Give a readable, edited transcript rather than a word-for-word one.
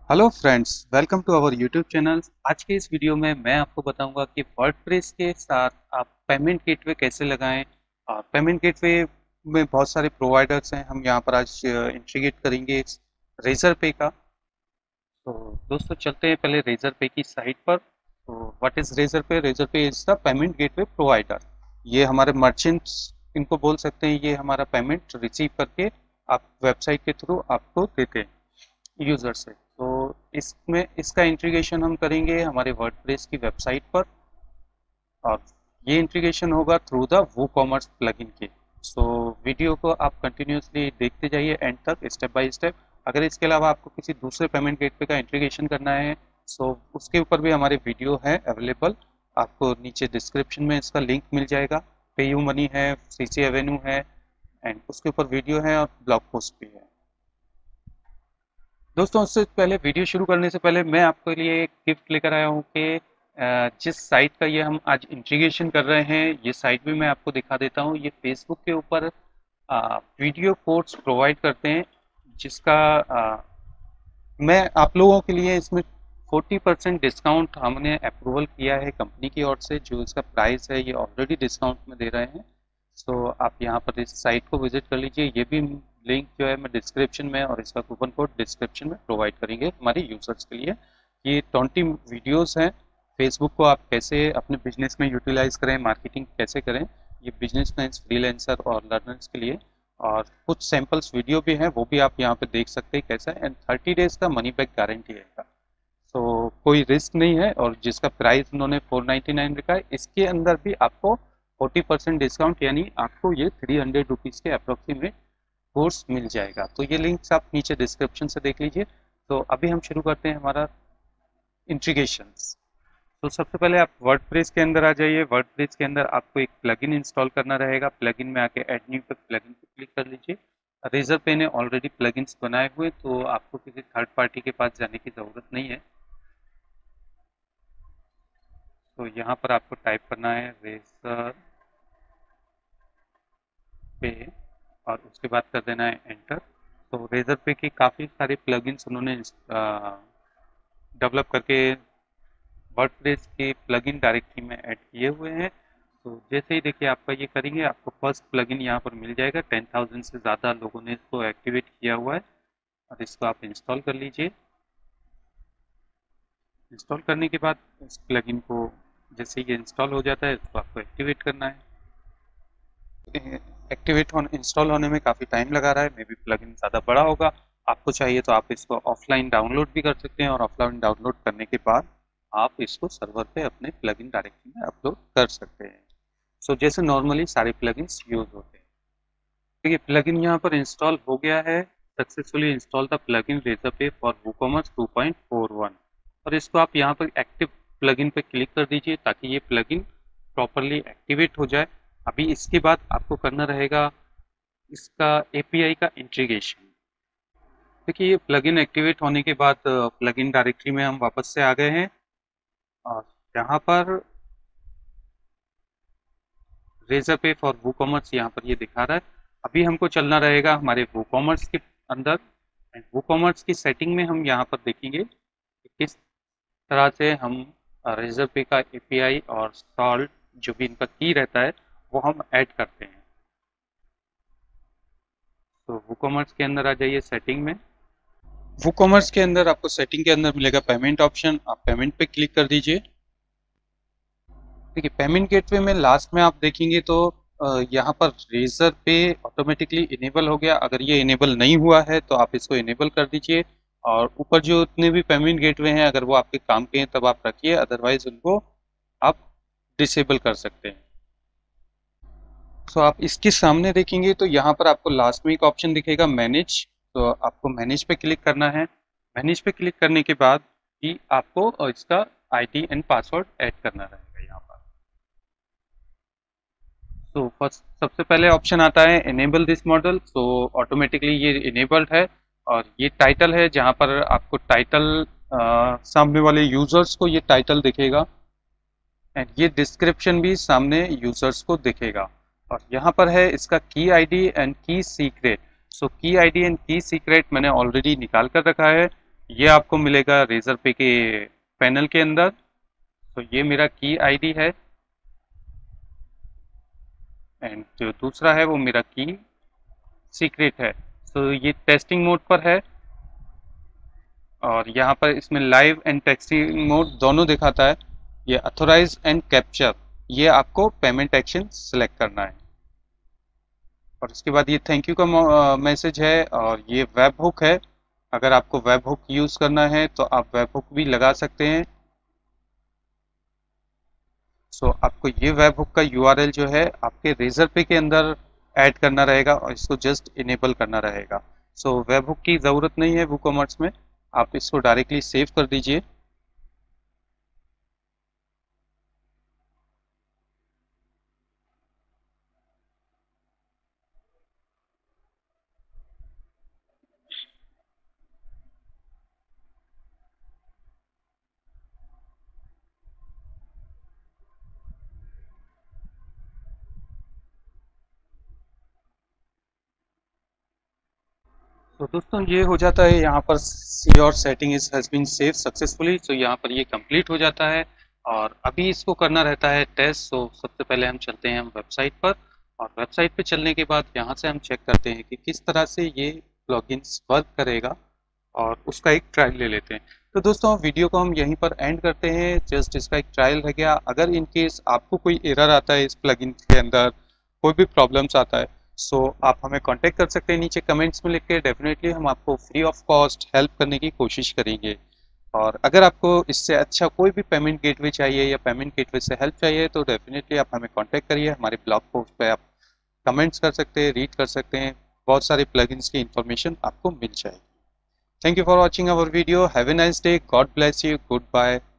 Hello friends, welcome to our YouTube channel. आज के इस वीडियो में मैं आपको बताऊंगा कि वर्डप्रेस के साथ आप पेमेंट गेटवे कैसे लगाएं। और पेमेंट गेटवे में बहुत सारे प्रोवाइडर्स हैं, हम यहां पर आज इंटीग्रेट करेंगे रेजर पे का। तो दोस्तों चलते हैं पहले रेजर पे की साइट पर। तो what is Razorpay? Razorpay is the payment gateway provider. ये हमारे मर्चेंट्स इनको बोल सकते हैं, ये हमारा पेमेंट रिसीव करके आप वेबसाइट के थ्रू आपको देते हैं यूजर से। तो इसमें इसका इंटीग्रेशन हम करेंगे हमारे वर्डप्रेस की वेबसाइट पर, और ये इंटीग्रेशन होगा थ्रू द वूकॉमर्स प्लगइन के। सो वीडियो को आप कंटिन्यूसली देखते जाइए एंड तक, स्टेप बाय स्टेप। अगर इसके अलावा आपको किसी दूसरे पेमेंट गेटवे का इंटीग्रेशन करना है, सो उसके ऊपर भी हमारे वीडियो है अवेलेबल। आपको नीचे डिस्क्रिप्शन में इसका लिंक मिल जाएगा। पेयू मनी है, सीसी एवेन्यू है, एंड उसके ऊपर वीडियो है और ब्लॉग पोस्ट भी है। दोस्तों उससे पहले, वीडियो शुरू करने से पहले मैं आपके लिए एक गिफ्ट लेकर आया हूँ कि जिस साइट का ये हम आज इंटीग्रेशन कर रहे हैं, ये साइट भी मैं आपको दिखा देता हूँ। ये फेसबुक के ऊपर वीडियो कोर्स प्रोवाइड करते हैं, जिसका मैं आप लोगों के लिए इसमें 40% डिस्काउंट हमने अप्रूवल किया है कंपनी की ओर से। जो इसका प्राइस है ये ऑलरेडी डिस्काउंट में दे रहे हैं। सो आप यहाँ पर इस साइट को विजिट कर लीजिए। ये भी लिंक जो है मैं डिस्क्रिप्शन में, और इसका कूपन कोड डिस्क्रिप्शन में प्रोवाइड करेंगे हमारे यूजर्स के लिए। ये 20 वीडियोस हैं। फेसबुक को आप कैसे अपने बिजनेस में यूटिलाइज करें, मार्केटिंग कैसे करें, ये बिजनेसमैन, फ्रीलांसर और लर्नर्स के लिए। और कुछ सैम्पल्स वीडियो भी हैं, वो भी आप यहाँ पे देख सकते हैं कैसा है। एंड 30 डेज का मनी बैक गारंटी है इसका। तो कोई रिस्क नहीं है। और जिसका प्राइस उन्होंने 499 रखा है, इसके अंदर भी आपको 40% डिस्काउंट, यानी आपको ये 300 रुपीज़ के अप्रोक्सीमेट कोर्स मिल जाएगा। तो ये लिंक्स आप नीचे डिस्क्रिप्शन से देख लीजिए। तो अभी हम शुरू करते हैं हमारा इंटीग्रेशंस। तो सबसे पहले आप वर्डप्रेस के अंदर आ जाइए। वर्डप्रेस के अंदर आपको एक प्लगइन इंस्टॉल करना रहेगा। प्लगइन में आके ऐड न्यू पे प्लगइन पे क्लिक कर लीजिए। रेजर पे ने ऑलरेडी प्लगइन्स बनाए हुए, तो आपको किसी थर्ड पार्टी के पास जाने की ज़रूरत नहीं है। तो यहाँ पर आपको टाइप करना है रेजर पे, और उसके बाद कर देना है एंटर। तो रेजर पे की काफ़ी सारे प्लगइन्स उन्होंने डेवलप करके वर्डप्रेस के प्लगइन डायरेक्टरी में ऐड किए हुए हैं। तो जैसे ही देखिए आपका ये करेंगे, आपको फर्स्ट प्लगइन यहाँ पर मिल जाएगा। 10,000 से ज़्यादा लोगों ने इसको एक्टिवेट किया हुआ है, और इसको आप इंस्टॉल कर लीजिए। इंस्टॉल करने के बाद इस प्लगइन को, जैसे ये इंस्टॉल हो जाता है, इसको आपको एक्टिवेट करना है। एक्टिवेट होने, इंस्टॉल होने में काफ़ी टाइम लगा रहा है, मे बी प्लगइन ज़्यादा बड़ा होगा। आपको चाहिए तो आप इसको ऑफलाइन डाउनलोड भी कर सकते हैं, और ऑफलाइन डाउनलोड करने के बाद आप इसको सर्वर पे अपने प्लगइन डायरेक्टरी में अपलोड कर सकते हैं। सो जैसे नॉर्मली सारे प्लगइन्स यूज होते हैं। देखिए प्लगइन यहाँ पर इंस्टॉल हो गया है। Successfully install the plugin Razorpay for WooCommerce 2.41। और इसको आप यहाँ पर एक्टिव प्लगइन पे क्लिक कर दीजिए, ताकि ये प्लगइन प्रॉपरली एक्टिवेट हो जाए। अभी इसके बाद आपको करना रहेगा इसका एपीआई का इंटीग्रेशन। देखिए ये प्लगइन एक्टिवेट होने के बाद प्लगइन डायरेक्टरी में हम वापस से आ गए हैं, और यहाँ पर रेजर पे फॉर वूकॉमर्स यहाँ पर ये दिखा रहा है। अभी हमको चलना रहेगा हमारे वूकॉमर्स के अंदर। वूकॉमर्स की सेटिंग में हम यहाँ पर देखेंगे कि किस तरह से हम रेजर पे का एपीआई और सॉल्ट, जो भी इनका की रहता है, वो हम ऐड करते हैं। तो वूकॉमर्स के अंदर आ जाइए सेटिंग में। वूकॉमर्स के अंदर आपको सेटिंग के अंदर मिलेगा पेमेंट ऑप्शन, आप पेमेंट पे क्लिक कर दीजिए। देखिए पेमेंट गेटवे में लास्ट में आप देखेंगे तो यहाँ पर रेजर पे ऑटोमेटिकली इनेबल हो गया। अगर ये इनेबल नहीं हुआ है तो आप इसको इनेबल कर दीजिए, और ऊपर जो इतने भी पेमेंट गेटवे हैं, अगर वो आपके काम के हैं तब आप रखिए, अदरवाइज उनको आप डिसेबल कर सकते हैं। तो आप इसके सामने देखेंगे तो यहाँ पर आपको लास्ट में एक ऑप्शन दिखेगा मैनेज। तो आपको मैनेज पे क्लिक करना है। मैनेज पे क्लिक करने के बाद ही आपको इसका आईडी एंड पासवर्ड ऐड करना रहेगा यहाँ पर। तो फर्स्ट सबसे पहले ऑप्शन आता है इनेबल दिस मॉडल। तो ऑटोमेटिकली ये इनेबल्ड है। और ये टाइटल है, जहाँ पर आपको टाइटल सामने वाले यूजर्स को ये टाइटल दिखेगा, एंड ये डिस्क्रिप्शन भी सामने यूजर्स को दिखेगा। और यहाँ पर है इसका key ID and key secret. So key ID and key secret मैंने ऑलरेडी निकाल कर रखा है। ये आपको मिलेगा रेजर पे के पैनल के अंदर। तो ये मेरा की आईडी है एंड जो दूसरा है वो मेरा की सीक्रेट है। तो ये टेस्टिंग मोड पर है और यहाँ पर इसमें लाइव एंड टेक्सटिंग मोड दोनों दिखाता है। ये अथोराइज एंड कैप्चर, ये आपको पेमेंट एक्शन सेलेक्ट करना है। और उसके बाद ये थैंक यू का मैसेज है और ये वेब हुक है। अगर आपको वेब हुक यूज़ करना है तो आप वेब हुक भी लगा सकते हैं। सो आपको ये वेब हुक का यूआरएल जो है आपके रेजर पे के अंदर ऐड करना रहेगा और इसको जस्ट इनेबल करना रहेगा। सो वेब हुक की ज़रूरत नहीं है वूकॉमर्स में, आप इसको डायरेक्टली सेव कर दीजिए। तो दोस्तों ये हो जाता है यहाँ पर your setting is has been save successfully. तो यहाँ पर ये कंप्लीट हो जाता है और अभी इसको करना रहता है टेस्ट। तो सबसे पहले हम चलते हैं हम वेबसाइट पर और वेबसाइट पे चलने के बाद यहाँ से हम चेक करते हैं कि किस तरह से ये प्लगइन्स वर्क करेगा और उसका एक ट्रायल ले लेते हैं। तो दोस्तों वीडियो को हम यहीं पर एंड करते हैं, जस्ट इसका एक ट्रायल रह गया। अगर इन केस आपको कोई एरर आता है इस प्लगइन के अंदर, कोई भी प्रॉब्लम्स आता है, सो आप हमें कांटेक्ट कर सकते हैं नीचे कमेंट्स में लिख के। डेफिनेटली हम आपको फ्री ऑफ कॉस्ट हेल्प करने की कोशिश करेंगे। और अगर आपको इससे अच्छा कोई भी पेमेंट गेटवे चाहिए या पेमेंट गेटवे से हेल्प चाहिए तो डेफिनेटली आप हमें कांटेक्ट करिए। हमारे ब्लॉग पोस्ट पे आप कमेंट्स कर सकते हैं, रीड कर सकते हैं, बहुत सारे प्लगइन्स की इंफॉर्मेशन आपको मिल जाएगी। Thank you for watching our video. Have a nice day. God bless you. Goodbye.